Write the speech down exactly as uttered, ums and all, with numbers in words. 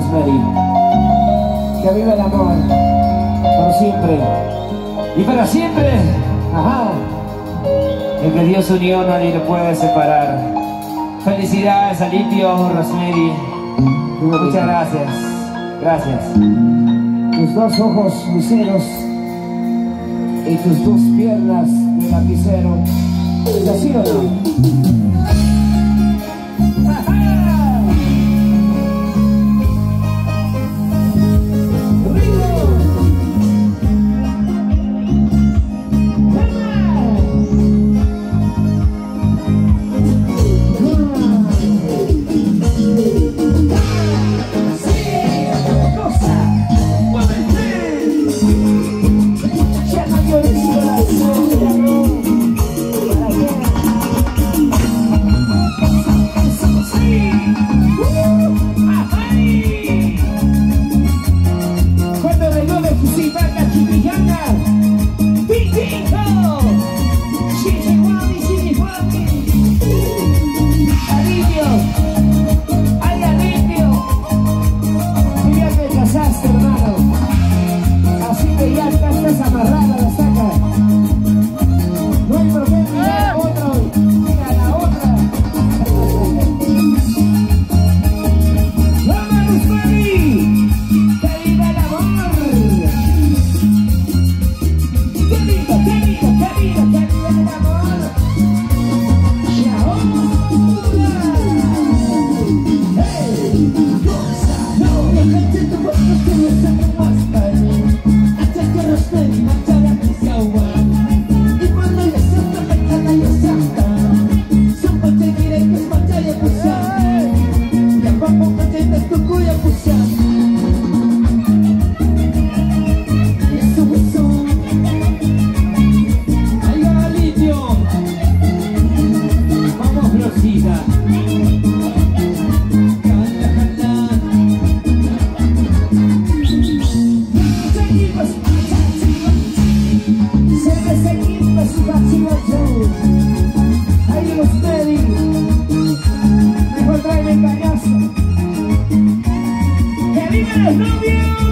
Rosemary. Que viva el amor, por siempre y para siempre. Ajá. El que Dios unió nadie lo puede separar. Felicidades a Litio, Rosemary. Muchas gracias. Gracias. Tus dos ojos luceros y tus dos piernas de lapicero. ¿Sí o no? ¡Que viva los novios!